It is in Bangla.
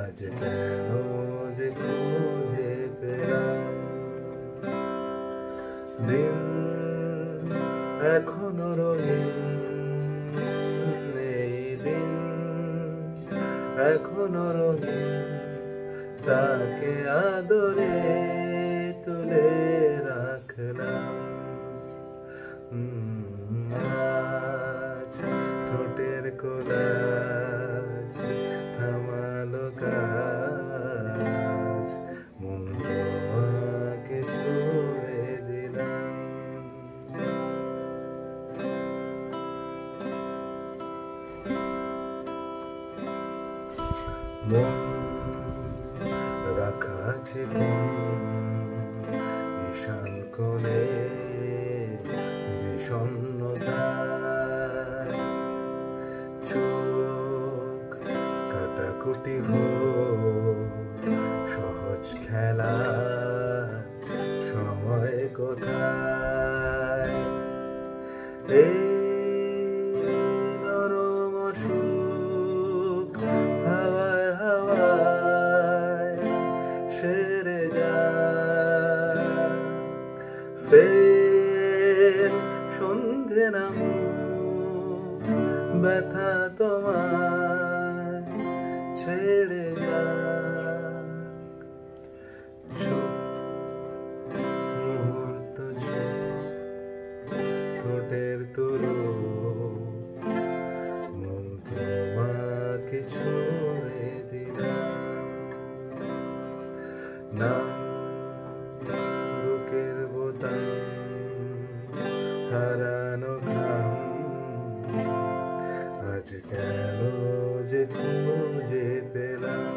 আজ কেন যে খুঁজে পেলাম দিন এখনো রঙিন এই দিন এখনো রঙিন তাকে আদরে তুলে রাখলাম আজ ঠোঁটের কোলাজ থামালো কাজ মন তোমাকে ছুঁয়ে দিলাম মন রাখা আছে ঈশান কোণে বিষণ্ণতায় চোখ কাটাকুটি সহজ খেলা সময় কোথায় এই নরম সুখ হাওয়ায় হাওয়ায় সেরে যায় ফের সন্ধে নামো ব্যথা তোমায় ছেড়ে যাক চুপ মুহূর্ত চুপ ঠোঁটের তুলো মন তোমাকে ছুঁয়ে দিলাম নাম বুকের বোতাম হারানো ঘাম আজ কেন যে খুঁজে পেলাম